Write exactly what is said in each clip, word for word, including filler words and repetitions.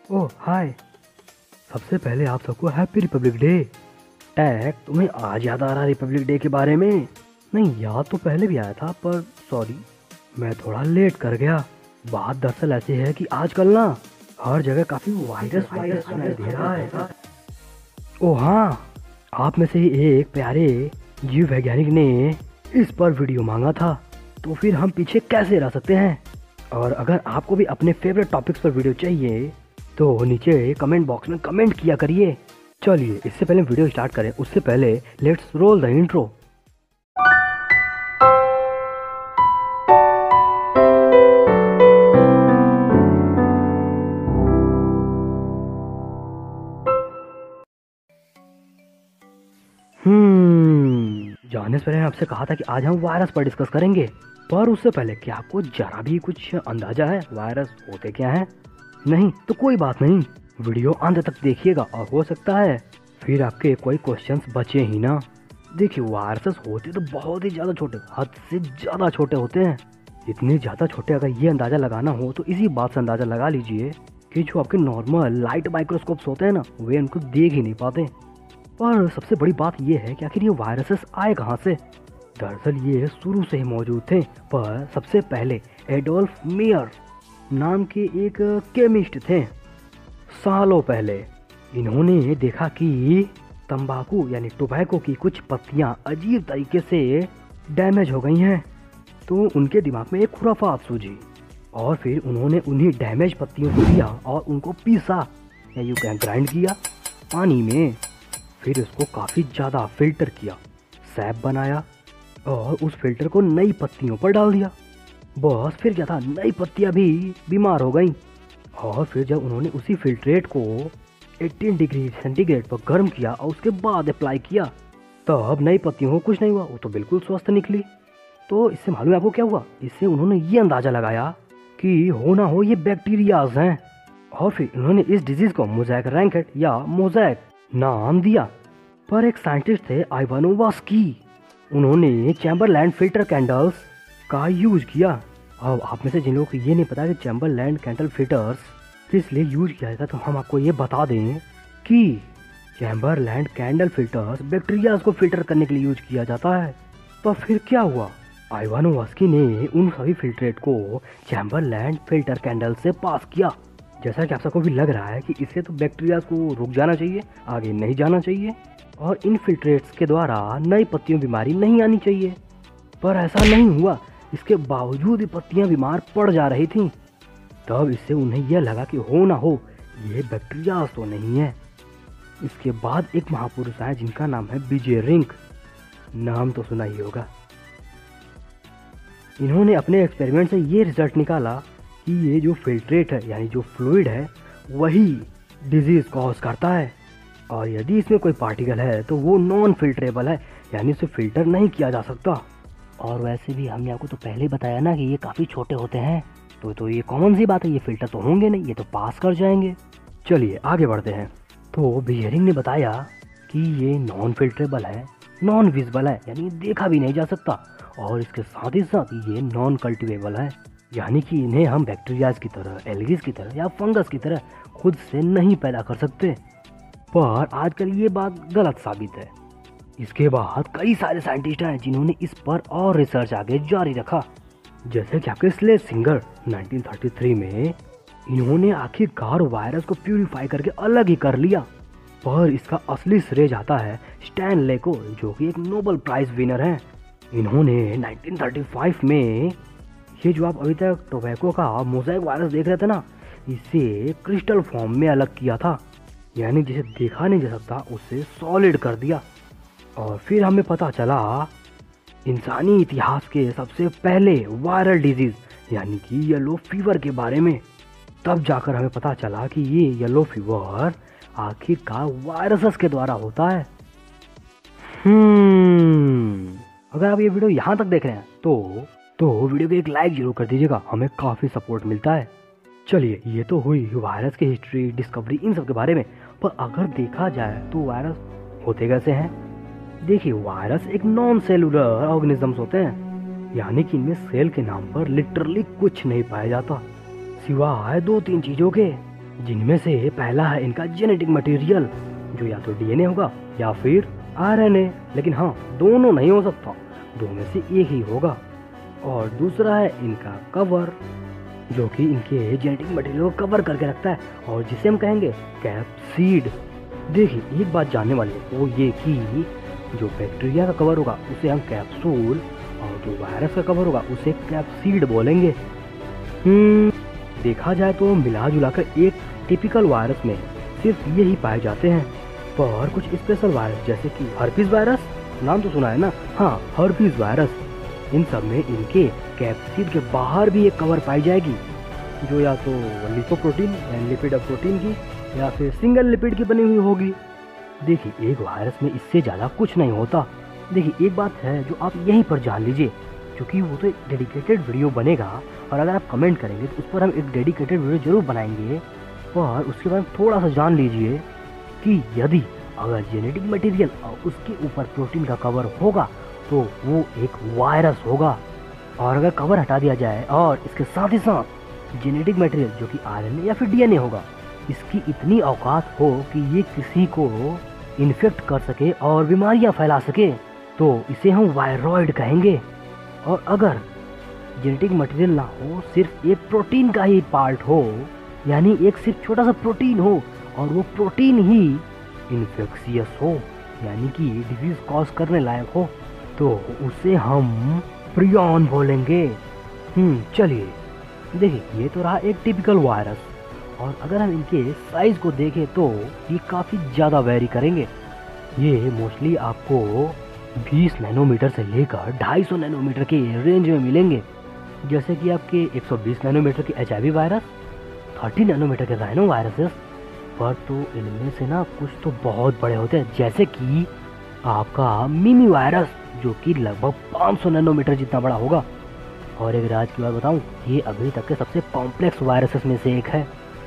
ओह हाय। सबसे पहले आप सबको हैप्पी रिपब्लिक डे। टैग, तुम्हें आज याद आ रहा रिपब्लिक डे के बारे में? नहीं, याद तो पहले भी आया था, पर सॉरी मैं थोड़ा लेट कर गया। बात दरअसल ऐसी है कि आजकल ना हर जगह काफी वायरस वायरस सुनाई दे रहा है। ओह हाँ, आप में से ही एक प्यारे जीव वैज्ञानिक ने इस पर वीडियो मांगा था, तो फिर हम पीछे कैसे रह सकते हैं। और अगर आपको भी अपने फेवरेट टॉपिक्स पर वीडियो चाहिए तो नीचे कमेंट बॉक्स में कमेंट किया करिए। चलिए, इससे पहले वीडियो स्टार्ट करें उससे पहले लेट्स रोल द इंट्रो। हम्म जाने से पहले आपसे कहा था कि आज हम वायरस पर डिस्कस करेंगे, पर उससे पहले क्या आपको जरा भी कुछ अंदाजा है वायरस होते क्या हैं? नहीं तो कोई बात नहीं, वीडियो अंत तक देखिएगा और हो सकता है फिर आपके कोई क्वेश्चंस बचे ही ना। देखिए, वायरसेस होते तो बहुत ही ज़्यादा छोटे, हद से ज़्यादा छोटे होते हैं। इतने ज़्यादा छोटे अगर ये अंदाज़ा लगाना हो तो इसी बात से अंदाज़ा लगा लीजिए कि जो आपके नॉर्मल लाइट माइक्रोस्कोप्स होते हैं ना, वे उनको देख ही नहीं पाते। पर सबसे बड़ी बात यह है कि आखिर ये वायरसेस आए कहाँ से। दरअसल ये शुरू से ही मौजूद थे, पर सबसे पहले एडोल्फ मेयर नाम के एक केमिस्ट थे। सालों पहले इन्होंने देखा कि तंबाकू यानी टोबैको की कुछ पत्तियां अजीब तरीके से डैमेज हो गई हैं, तो उनके दिमाग में एक खुराफात सूझी और फिर उन्होंने उन्हीं डैमेज पत्तियों को लिया और उनको पीसा या यू कैन ग्राइंड किया पानी में। फिर उसको काफ़ी ज़्यादा फिल्टर किया, सैप बनाया और उस फिल्टर को नई पत्तियों पर डाल दिया। बस फिर क्या था, नई पत्तियां भी बीमार हो गईं। और फिर जब उन्होंने उसी फिल्ट्रेट को अठारह डिग्री सेंटीग्रेड पर गर्म किया और उसके बाद अप्लाई किया, तब नई पत्तियों को कुछ नहीं हुआ, वो तो बिल्कुल स्वस्थ निकली। तो इससे मालूम है आपको क्या हुआ? इससे उन्होंने ये अंदाज़ा लगाया कि हो ना हो ये बैक्टीरियाज हैं। और फिर उन्होंने इस डिजीज़ को मोज़ैक रैंकेट या मोज़ैक नाम दिया। पर एक साइंटिस्ट थे आइवानोवास्की, उन्होंने चैम्बरलैंड फिल्टर कैंडल्स का यूज किया। अब आप में से जिन लोगों को ये नहीं पता कि चैम्बरलैंड कैंडल फिल्टर्स किस लिए यूज किया जाता है, तो हम आपको ये बता दें कि चैम्बरलैंड कैंडल फिल्टर्स बैक्टीरिया को फिल्टर करने के लिए यूज किया जाता है। तो फिर क्या हुआ, आइवानोवास्की ने उन सभी फिल्ट्रेट को चैम्बरलैंड फिल्टर कैंडल से पास किया। जैसा कि आप सबको भी लग रहा है कि इससे तो बैक्टीरिया को रुक जाना चाहिए, आगे नहीं जाना चाहिए और इन फिल्ट्रेट्स के द्वारा नई पत्तियों बीमारी नहीं आनी चाहिए। पर ऐसा नहीं हुआ, इसके बावजूद ही पत्तियां बीमार पड़ जा रही थीं। तब इससे उन्हें यह लगा कि हो ना हो ये बैक्टीरिया तो नहीं है। इसके बाद एक महापुरुष आए जिनका नाम है विजय रिंक, नाम तो सुना ही होगा। इन्होंने अपने एक्सपेरिमेंट से ये रिजल्ट निकाला कि ये जो फिल्ट्रेट है यानी जो फ्लूइड है वही डिजीज कॉज करता है, और यदि इसमें कोई पार्टिकल है तो वो नॉन फिल्ट्रेबल है, यानी उसे फिल्टर नहीं किया जा सकता। और वैसे भी हमने आपको तो पहले ही बताया ना कि ये काफ़ी छोटे होते हैं, तो तो ये कॉमन सी बात है, ये फिल्टर तो होंगे नहीं, ये तो पास कर जाएंगे। चलिए आगे बढ़ते हैं। तो बियरिंग ने बताया कि ये नॉन फिल्ट्रेबल है, नॉन विजिबल है, यानी देखा भी नहीं जा सकता, और इसके साथ ही साथ ये नॉन कल्टिवेबल है, यानी कि इन्हें हम बैक्टीरियाज की तरह, एल्गीज की तरह या फंगस की तरह खुद से नहीं पैदा कर सकते। पर आजकल ये बात गलत साबित है। इसके बाद कई सारे साइंटिस्ट हैं जिन्होंने इस पर और रिसर्च आगे जारी रखा, जैसे कि आपके स्लेसिंगर नाइनटीन थर्टी थ्री में इन्होंने आखिरकार वायरस को प्यूरिफाई करके अलग ही कर लिया। पर इसका असली श्रेय जाता है स्टैनले को, जो कि एक नोबेल प्राइज विनर हैं। इन्होंने नाइनटीन थर्टी फाइव में ये जो आप अभी तक टोबैको का मोज़ैक वायरस देख रहे थे ना, इसे क्रिस्टल फॉर्म में अलग किया था, यानी जिसे देखा नहीं जा सकता उसे सॉलिड कर दिया। और फिर हमें पता चला इंसानी इतिहास के सबसे पहले वायरल डिजीज यानी कि येलो फीवर के बारे में। तब जाकर हमें पता चला कि ये येलो फीवर आखिरकार वायरसेस के द्वारा होता है। हम्म अगर आप ये वीडियो यहाँ तक देख रहे हैं तो तो वीडियो को एक लाइक जरूर कर दीजिएगा, हमें काफ़ी सपोर्ट मिलता है। चलिए, ये तो हुई वायरस की हिस्ट्री, डिस्कवरी, इन सब के बारे में। पर अगर देखा जाए तो वायरस होते कैसे हैं? देखिए, वायरस एक नॉन सेलुलर ऑर्गेनिजम्स होते हैं, यानी कि इनमें सेल के नाम पर लिटरली कुछ नहीं पाया जाता सिवाय दो तीन चीज़ों के। जिनमें से पहला है इनका जेनेटिक मटेरियल, जो या तो डीएनए होगा या फिर आरएनए, लेकिन हाँ दोनों नहीं हो सकता, दो में से एक ही होगा। और दूसरा है इनका कवर, जो कि इनके जेनेटिक मटेरियल को कवर करके रखता है और जिसे हम कहेंगे कैप्सीड। देखिए एक बात जानने वाली है वो ये कि जो बैक्टीरिया का कवर होगा उसे हम कैप्सूल और जो वायरस का कवर होगा उसे कैप्सीड बोलेंगे। हम्म देखा जाए तो मिला जुला कर एक टिपिकल वायरस में सिर्फ यही पाए जाते हैं, पर कुछ स्पेशल वायरस जैसे कि हर्पीज वायरस, नाम तो सुना है ना, हाँ हर्पीज वायरस, इन सब में इनके कैप्सिड के बाहर भी एक कवर पाई जाएगी, जो या तो लिपोप्रोटीन या लिपिड प्रोटीन की या फिर सिंगल लिपिड की बनी हुई होगी। देखिए एक वायरस में इससे ज़्यादा कुछ नहीं होता। देखिए एक बात है जो आप यहीं पर जान लीजिए, क्योंकि वो तो एक डेडिकेटेड वीडियो बनेगा और अगर आप कमेंट करेंगे तो उस पर हम एक डेडिकेटेड वीडियो जरूर बनाएंगे, पर उसके बाद थोड़ा सा जान लीजिए कि यदि अगर जेनेटिक मटेरियल और उसके ऊपर प्रोटीन का कवर होगा तो वो एक वायरस होगा, और अगर कवर हटा दिया जाए और इसके साथ ही साथ जेनेटिक मटेरियल जो कि आरएनए या फिर डीएनए होगा, इसकी इतनी औकात हो कि ये किसी को इन्फेक्ट कर सके और बीमारियां फैला सके, तो इसे हम वायरॉइड कहेंगे। और अगर जेनेटिक मटेरियल ना हो, सिर्फ एक प्रोटीन का ही पार्ट हो, यानी एक सिर्फ छोटा सा प्रोटीन हो और वो प्रोटीन ही इन्फेक्शियस हो, यानी कि डिजीज कॉज करने लायक हो, तो उसे हम प्रियॉन बोलेंगे। हम्म चलिए देखिए ये तो रहा एक टिपिकल वायरस, और अगर हम इनके साइज को देखें तो ये काफ़ी ज़्यादा वेरी करेंगे। ये मोस्टली आपको बीस नैनोमीटर से लेकर ढाई सौ नैनोमीटर के रेंज में मिलेंगे, जैसे कि आपके एक सौ बीस नैनोमीटर के एचआईवी वायरस, तीस नैनोमीटर के राइनो वायरसेस, पर तो इनमें से ना कुछ तो बहुत बड़े होते हैं, जैसे कि आपका मिमी वायरस जो कि लगभग पाँच सौ नैनोमीटर जितना बड़ा होगा। और एक राज की बात बताऊं, ये अभी तक के सबसे कॉम्प्लेक्स वायरसेस में से एक है,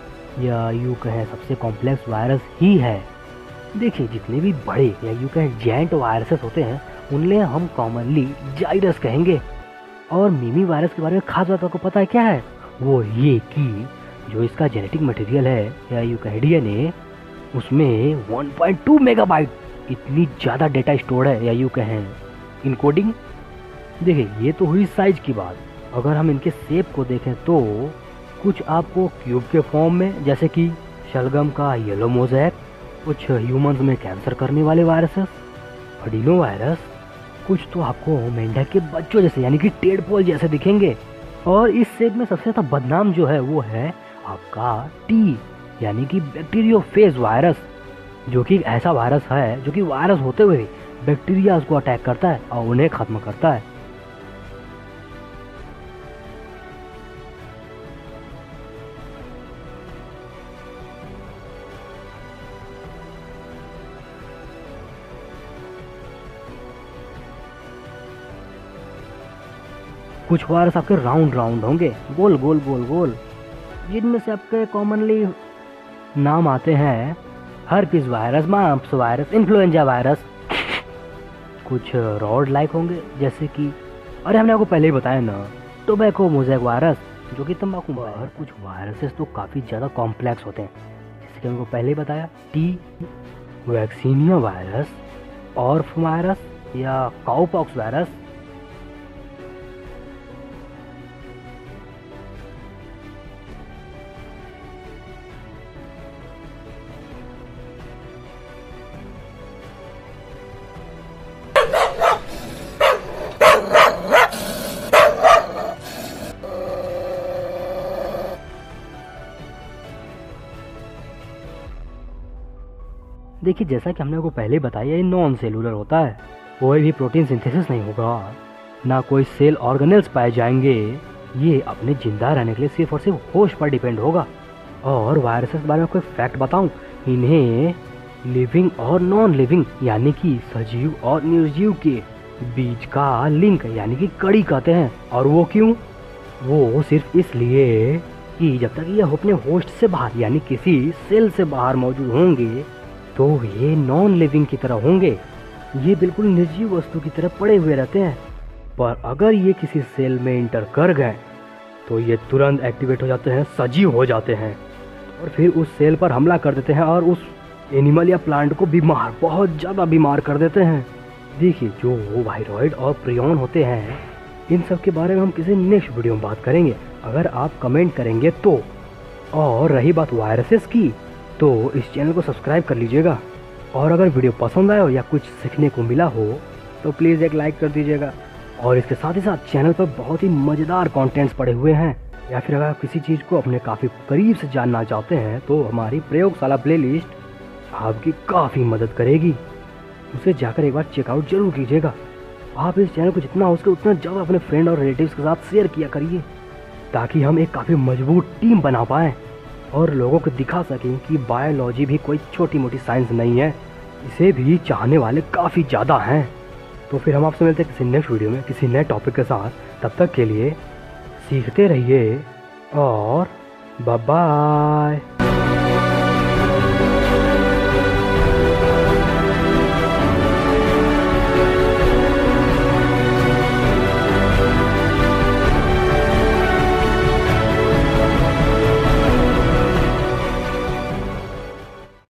या यूँ कहें सबसे कॉम्प्लेक्स वायरस ही है। देखिए जितने भी बड़े या यूँ कहें जेंट वायरसेस होते हैं उनमें हम कॉमनली जाइरस कहेंगे। और मिमी वायरस के बारे में खास बात आपको पता है क्या है? वो ये कि जो इसका जेनेटिक मटेरियल है या यूँ कहें डीएनए, उसमें एक पॉइंट दो मेगाबाइट इतनी ज़्यादा डेटा स्टोर है, या यूँ कहें इनकोडिंग। देखिए ये तो हुई साइज की बात। अगर हम इनके शेप को देखें तो कुछ आपको क्यूब के फॉर्म में, जैसे कि शलगम का येलो मोज़ेक, कुछ ह्यूमंस में कैंसर करने वाले वायरसेस, अडीनो वायरस, कुछ तो आपको मेंढक के बच्चों जैसे यानी कि टेडपोल जैसे दिखेंगे। और इस शेप में सबसे ज़्यादा बदनाम जो है वो है आपका टी यानी कि बैक्टीरियोफेज वायरस, जो कि ऐसा वायरस है जो कि वायरस होते हुए बैक्टीरिया को अटैक करता है और उन्हें खत्म करता है। कुछ वायरस आपके राउंड राउंड होंगे, गोल गोल गोल गोल, जिनमें से आपके कॉमनली नाम आते हैं herpes virus, mumps virus, influenza virus. कुछ रॉड लाइक होंगे, जैसे कि अरे हमने आपको पहले ही बताया ना, टोबैको मोज़ेक वायरस जो कि तंबाकू वायरस। कुछ वायरसेस तो काफ़ी ज़्यादा कॉम्प्लेक्स होते हैं, जैसे कि हमको पहले ही बताया टी, वैक्सीनिया वायरस, ऑर्फ वायरस या काउपॉक्स वायरस। देखिए जैसा कि हमने आपको पहले बताया, ये नॉन सेलुलर होता है, कोई भी प्रोटीन सिंथेसिस नहीं होगा, ना कोई सेल ऑर्गेनेल्स पाए जाएंगे। ये अपने जिंदा रहने के लिए सिर्फ और सिर्फ होस्ट पर डिपेंड होगा। और वायरसेस के बारे में कोई फैक्ट बताऊं, इन्हें लिविंग और नॉन लिविंग यानी कि सजीव और निर्जीव के बीच का लिंक यानी कि कड़ी कहते हैं। और वो क्यों? वो सिर्फ इसलिए कि जब तक ये अपने होस्ट से बाहर यानी किसी सेल से बाहर मौजूद होंगे तो ये नॉन लिविंग की तरह होंगे, ये बिल्कुल निर्जीव वस्तु की तरह पड़े हुए रहते हैं। पर अगर ये किसी सेल में इंटर कर गए तो ये तुरंत एक्टिवेट हो जाते हैं, सजीव हो जाते हैं। और फिर उस सेल पर हमला कर देते हैं और उस एनिमल या प्लांट को बीमार, बहुत ज़्यादा बीमार कर देते हैं। देखिए, जो वो वायरॉइड और प्रियॉन होते हैं, इन सब के बारे में हम किसी नेक्स्ट वीडियो में बात करेंगे, अगर आप कमेंट करेंगे तो। और रही बात वायरसेस की, तो इस चैनल को सब्सक्राइब कर लीजिएगा, और अगर वीडियो पसंद आया हो या कुछ सीखने को मिला हो तो प्लीज़ एक लाइक कर दीजिएगा। और इसके साथ ही साथ चैनल पर बहुत ही मज़ेदार कंटेंट्स पड़े हुए हैं, या फिर अगर आप किसी चीज़ को अपने काफ़ी करीब से जानना चाहते हैं तो हमारी प्रयोगशाला प्लेलिस्ट आपकी काफ़ी मदद करेगी। उसे जाकर एक बार चेकआउट जरूर कीजिएगा। आप इस चैनल को जितना हो सके उतना ज़्यादा अपने फ्रेंड और रिलेटिव्स के साथ शेयर किया करिए, ताकि हम एक काफ़ी मजबूत टीम बना पाएँ और लोगों को दिखा सकें कि बायोलॉजी भी कोई छोटी मोटी साइंस नहीं है, इसे भी चाहने वाले काफ़ी ज़्यादा हैं। तो फिर हम आपसे मिलते हैं किसी नेक्स्ट वीडियो में किसी नए टॉपिक के साथ। तब तक के लिए सीखते रहिए और बाय बाय।